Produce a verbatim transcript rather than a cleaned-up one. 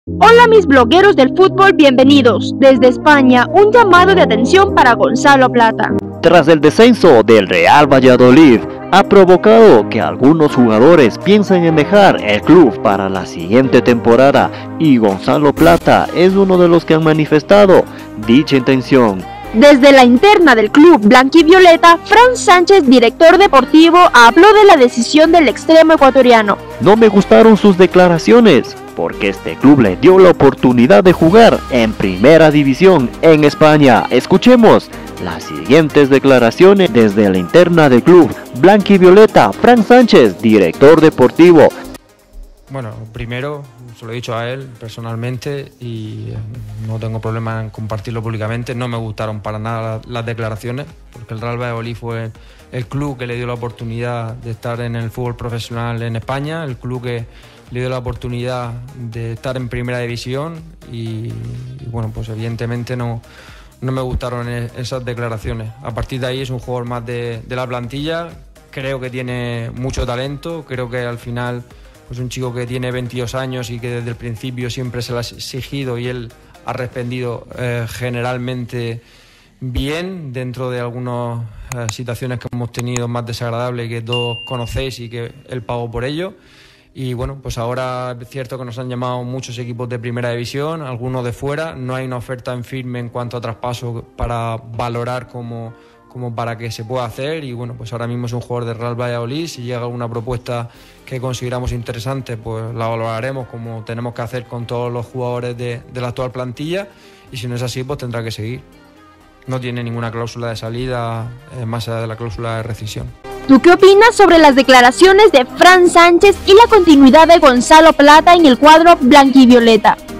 Hola mis blogueros del fútbol, bienvenidos. Desde España, un llamado de atención para Gonzalo Plata. Tras el descenso del Real Valladolid, ha provocado que algunos jugadores piensen en dejar el club para la siguiente temporada y Gonzalo Plata es uno de los que han manifestado dicha intención. Desde la interna del club blanquivioleta, Fran Sánchez, director deportivo, habló de la decisión del extremo ecuatoriano. No me gustaron sus declaraciones, porque este club le dio la oportunidad de jugar en primera división en España. Escuchemos las siguientes declaraciones desde la interna del club blanquivioleta, Fran Sánchez, director deportivo. Bueno, primero, se lo he dicho a él personalmente y no tengo problema en compartirlo públicamente. No me gustaron para nada las, las declaraciones, porque el Real Valladolid fue el club que le dio la oportunidad de estar en el fútbol profesional en España, el club que le dio la oportunidad de estar en primera división y, y bueno, pues evidentemente no, no me gustaron esas declaraciones. A partir de ahí es un jugador más de, de la plantilla, creo que tiene mucho talento, creo que al final es un chico que tiene veintidós años y que desde el principio siempre se le ha exigido y él ha respondido eh, generalmente bien dentro de algunas eh, situaciones que hemos tenido más desagradables que todos conocéis y que él pagó por ello. Y bueno, pues ahora es cierto que nos han llamado muchos equipos de primera división, algunos de fuera, no hay una oferta en firme en cuanto a traspaso para valorar cómo, como para que se pueda hacer y bueno, pues ahora mismo es un jugador de Real Valladolid. Si llega alguna propuesta que consideramos interesante, pues la valoraremos como tenemos que hacer con todos los jugadores de, de la actual plantilla y si no es así, pues tendrá que seguir. No tiene ninguna cláusula de salida eh, más allá de la cláusula de rescisión. ¿Tú qué opinas sobre las declaraciones de Fran Sánchez y la continuidad de Gonzalo Plata en el cuadro blanquivioleta?